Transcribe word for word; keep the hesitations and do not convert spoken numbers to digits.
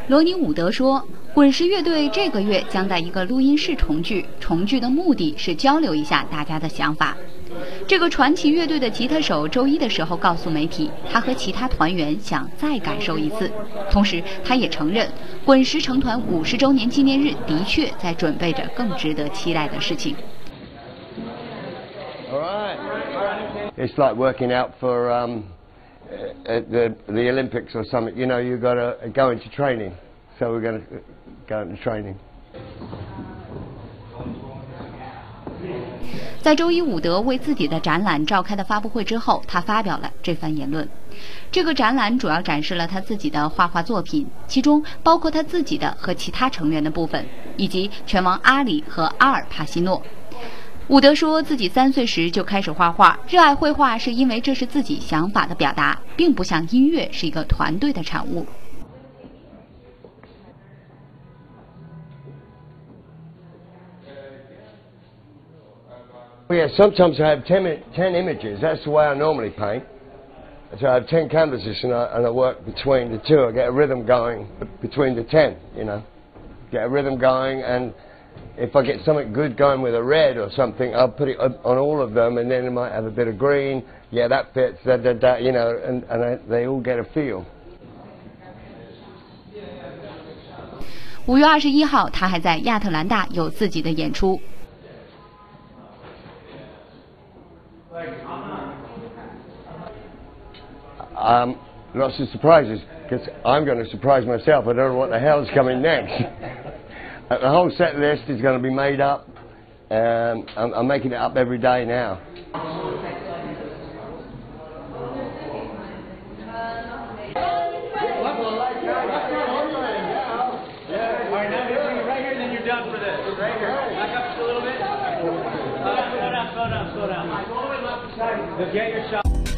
罗尼·伍德说，滚石乐队这个月将在一个录音室重聚，重聚的目的是交流一下大家的想法。这个传奇乐队的吉他手周一的时候告诉媒体，他和其他团员想再感受一次。同时，他也承认，滚石成团五十周年纪念日的确在准备着更值得期待的事情。 All right. It's like working out for um, at the the Olympics or something. You know, you got to go into training. So we're going to go into training. 在周一伍德为自己的展览召开的发布会之后，他发表了这番言论。这个展览主要展示了他自己的画画作品，其中包括他自己的和其他成员的部分，以及拳王阿里和阿尔帕西诺。伍德说自己三岁时就开始画画，热爱绘画是因为这是自己想法的表达，并不像音乐是一个团队的产物。 Well, yeah, sometimes I have ten, ten images. That's the way I normally paint. So I have ten canvases and I, and I work between the two. I get a rhythm going between the ten, you know. Get a rhythm going, and if I get something good going with a red or something, I'll put it on all of them, and then it might have a bit of green. Yeah, that fits, da, da, da, you know, and, and I, they all get a feel. 五月二十一号，他还在亚特兰大有自己的演出。 Um, lots of surprises, because I'm going to surprise myself. I don't know what the hell's coming next. The whole set list is going to be made up. Um, I'm, I'm making it up every day now. Get your shot.